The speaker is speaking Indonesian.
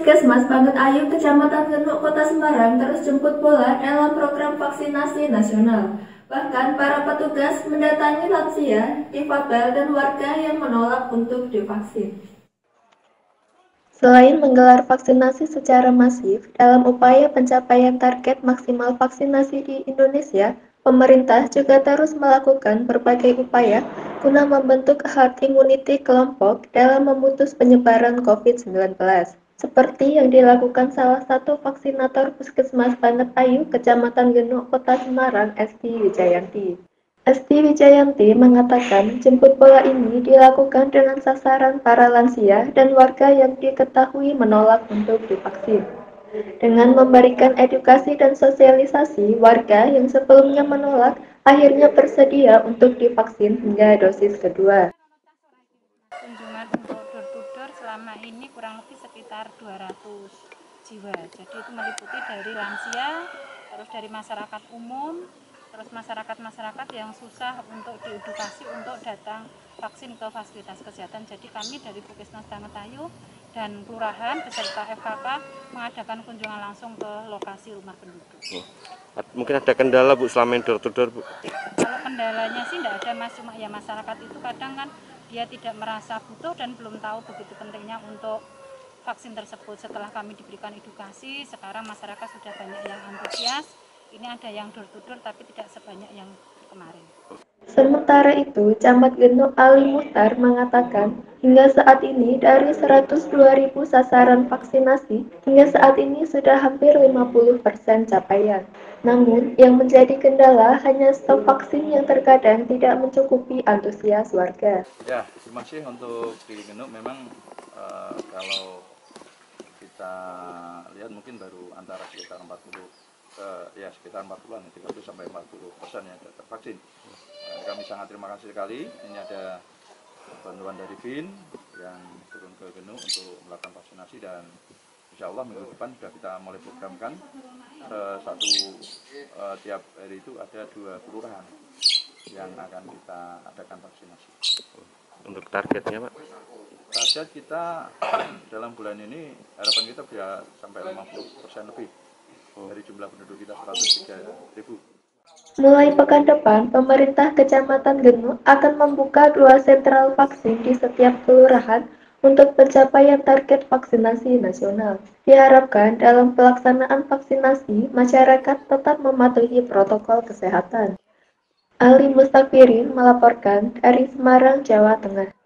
Puskesmas Banget Ayu, Kecamatan Genuk, Kota Semarang terus jemput bola dalam program vaksinasi nasional. Bahkan para petugas mendatangi lansia, difabel, dan warga yang menolak untuk divaksin. Selain menggelar vaksinasi secara masif dalam upaya pencapaian target maksimal vaksinasi di Indonesia, pemerintah juga terus melakukan berbagai upaya guna membentuk herd immunity kelompok dalam memutus penyebaran COVID-19. Seperti yang dilakukan salah satu vaksinator Puskesmas Banget Ayu, Kecamatan Genuk, Kota Semarang, Esti Wijayanti. Esti Wijayanti mengatakan jemput bola ini dilakukan dengan sasaran para lansia dan warga yang diketahui menolak untuk divaksin. Dengan memberikan edukasi dan sosialisasi, warga yang sebelumnya menolak akhirnya bersedia untuk divaksin hingga dosis kedua. Kunjungan untuk door to door selama ini kurang lebih sekitar 200 jiwa. Jadi itu meliputi dari lansia, terus dari masyarakat umum, terus masyarakat yang susah untuk diedukasi untuk datang vaksin ke fasilitas kesehatan. Jadi kami dari Puskesmas Banget Ayu dan Kelurahan beserta FKK mengadakan kunjungan langsung ke lokasi rumah penduduk. Mungkin ada kendala Bu selama door to door Bu? Kalau kendalanya sih tidak ada Mas, cuma ya masyarakat itu kadang kan dia tidak merasa butuh dan belum tahu begitu pentingnya untuk vaksin tersebut. Setelah kami diberikan edukasi, sekarang masyarakat sudah banyak yang antusias. Ini ada yang door to door tapi tidak sebanyak yang kemarin. Sementara itu, Camat Genuk Ali Muhtar mengatakan, hingga saat ini dari 102.000 sasaran vaksinasi, hingga saat ini sudah hampir 50% capaian. Namun, yang menjadi kendala hanya stok vaksin yang terkadang tidak mencukupi antusias warga. Ya, terima kasih untuk di Genuk. Memang kalau kita lihat mungkin baru antara sekitar 40-an, 30 sampai 40% yang tervaksin. Kami sangat terima kasih sekali. Ini ada bantuan dari BIN yang turun ke Genuk untuk melakukan vaksinasi dan insya Allah minggu depan sudah kita mulai programkan tiap hari itu ada 2 kelurahan yang akan kita adakan vaksinasi. Untuk targetnya Pak? Target kita dalam bulan ini harapan kita bisa sampai 50% lebih dari jumlah penduduk kita 103.000. Mulai pekan depan, pemerintah Kecamatan Genuk akan membuka 2 sentral vaksin di setiap kelurahan untuk pencapaian target vaksinasi nasional. Diharapkan dalam pelaksanaan vaksinasi, masyarakat tetap mematuhi protokol kesehatan. Ali Mustafirin melaporkan dari Semarang, Jawa Tengah.